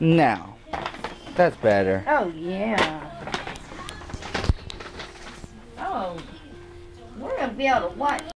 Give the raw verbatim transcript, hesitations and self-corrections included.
Now, that's better. Oh, yeah. Oh, we're going to be able to watch